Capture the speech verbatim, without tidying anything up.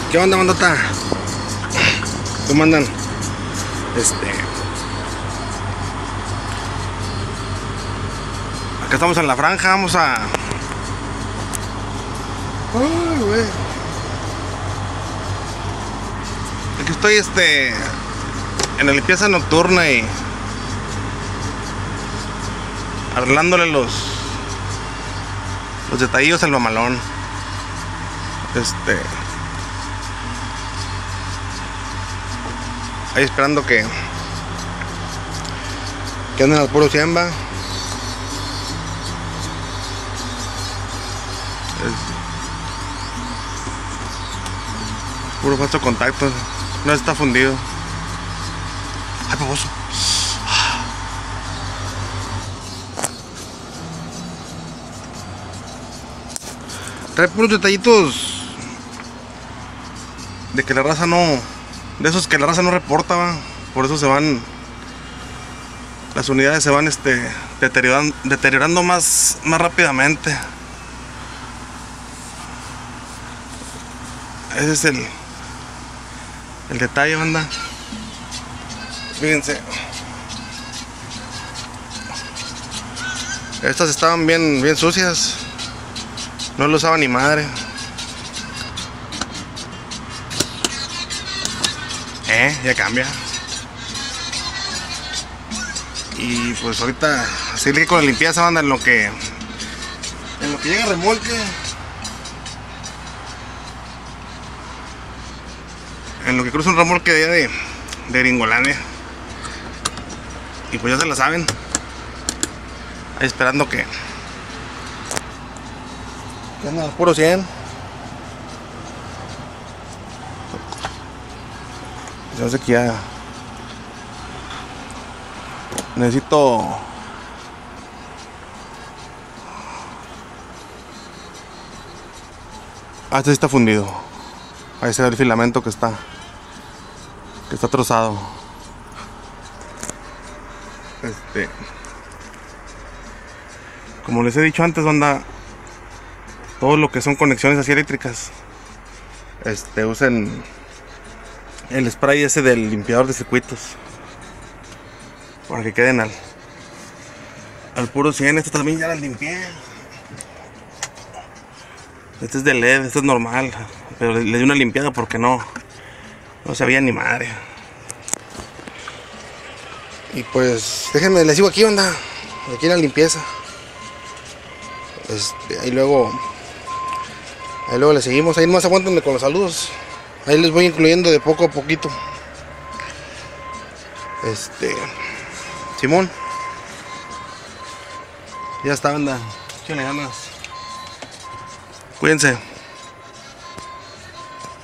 ¿Qué onda, bandota? ¿Cómo andan? Este... Acá estamos en la franja, vamos a... Ay, güey. Aquí estoy, este... en la limpieza nocturna y... arreglándole los... los detallillos al mamalón. Este... ahí esperando que... que anden al puro cien, va. Puro falso contacto. No está fundido. Ay, baboso. Trae puros detallitos de que la raza no... de esos que la raza no reporta, va. Por eso se van... las unidades se van este deteriorando, deteriorando más, más rápidamente. Ese es el el detalle, banda. Fíjense, estas estaban bien bien sucias, no lo usaba ni madre. Eh, ya cambia. Y pues ahorita seguirle con la limpieza, banda, en lo que en lo que llega el remolque, en lo que cruza un remolque de de, de Gringolandia. Y pues ya se la saben, ahí esperando que que andan al puro cien. Yo sé que ya necesito... ah, este sí está fundido. Ahí se ve el filamento que está que está trozado. Este, como les he dicho antes, banda, todo lo que son conexiones así eléctricas, este, usen el spray ese del limpiador de circuitos para que queden al al puro cien. Este también ya las limpié. Este es de L E D, este es normal, pero le, le di una limpiada porque no no sabía ni madre. Y pues déjenme, les sigo aquí, onda, aquí en la limpieza. Este, ahí luego ahí luego le seguimos. Ahí más aguántenme con los saludos, ahí les voy incluyendo de poco a poquito. Este, Simón, ya está, banda, échenle ganas, cuídense.